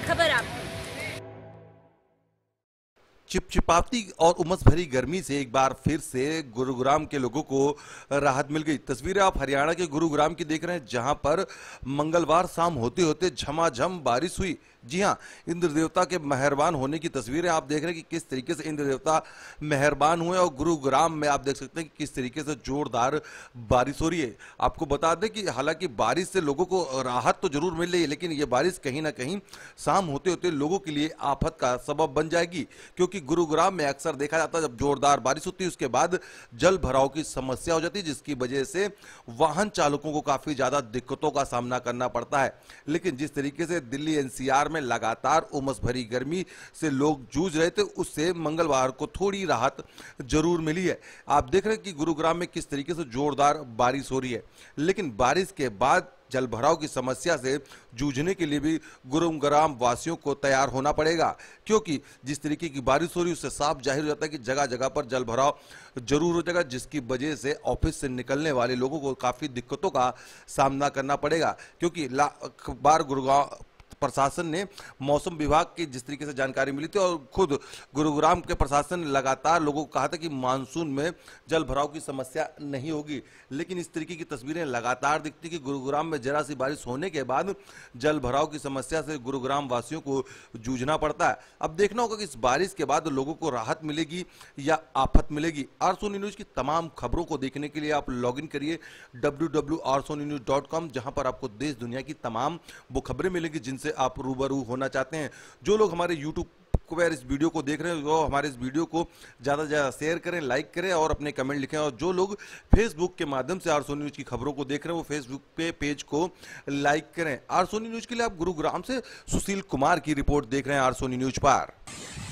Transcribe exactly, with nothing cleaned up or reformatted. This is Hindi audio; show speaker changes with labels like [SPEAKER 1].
[SPEAKER 1] खबर आपकी।
[SPEAKER 2] चिपचिपाती और उमस भरी गर्मी से एक बार फिर से गुरुग्राम के लोगों को राहत मिल गई। तस्वीरें आप हरियाणा के गुरुग्राम की देख रहे हैं, जहां पर मंगलवार शाम होते होते झमाझम बारिश हुई। जी हां, इंद्र देवता के मेहरबान होने की तस्वीरें आप देख रहे हैं कि किस तरीके से इंद्र देवता मेहरबान हुए, और गुरुग्राम में आप देख सकते हैं कि किस तरीके से जोरदार बारिश हो रही है। आपको बता दें कि हालांकि बारिश से लोगों को राहत तो जरूर मिल रही है, लेकिन ये बारिश कहीं ना कहीं शाम होते होते लोगों के लिए आफत का सबब बन जाएगी, क्योंकि गुरुग्राम में अक्सर देखा जाता है जब जोरदार बारिश होती है उसके बाद जल भराव की समस्या हो जाती है, जिसकी वजह से वाहन चालकों को काफी ज्यादा दिक्कतों का सामना करना पड़ता है। लेकिन जिस तरीके से दिल्ली एनसीआर में लगातार उमस भरी गर्मी से लोग जूझ रहे थे, उससे मंगलवार को थोड़ी राहत जरूर मिली है। आप देख रहे हैं कि गुरुग्राम में किस तरीके से जोरदार बारिश हो रही है, लेकिन बारिश के बाद जल भराव की समस्या से जूझने के लिए भी गुरुग्राम वासियों को तैयार होना पड़ेगा, क्योंकि जिस तरीके की बारिश हो रही है उससे साफ जाहिर हो जाता है कि जगह जगह पर जल भराव जरूर हो जाएगा, जिसकी वजह से ऑफिस से निकलने वाले लोगों को काफी दिक्कतों का सामना करना पड़ेगा। क्योंकि बार गुरुग्राम प्रशासन ने मौसम विभाग की जिस तरीके से जानकारी मिली थी, और खुद गुरुग्राम के प्रशासन ने लगातार लोगों को कहा था कि मानसून में जल भराव की समस्या नहीं होगी, लेकिन इस तरीके की तस्वीरें लगातार दिखती कि गुरुग्राम में जरा सी बारिश होने के बाद जल भराव की समस्या से गुरुग्राम वासियों को जूझना पड़ता है। अब देखना होगा कि इस बारिश के बाद लोगों को राहत मिलेगी या आफत मिलेगी। आर सोनी न्यूज की तमाम खबरों को देखने के लिए आप लॉग इन करिए W W W R Sony news dot com, जहां पर आपको देश दुनिया की तमाम वो खबरें मिलेंगी जिनसे आप रूबरू होना चाहते हैं। जो लोग हमारे यूट्यूब पर इस वीडियो को देख रहे हैं वो हमारे इस वीडियो को ज्यादा से ज्यादा शेयर करें, लाइक करें और अपने कमेंट लिखें। और जो लोग फेसबुक के माध्यम से आर सोनी न्यूज की खबरों को देख रहे हैं वो फेसबुक पे पेज को लाइक करें। आर सोनी न्यूज के लिए आप गुरुग्राम से सुशील कुमार की रिपोर्ट देख रहे हैं आर सोनी न्यूज पर।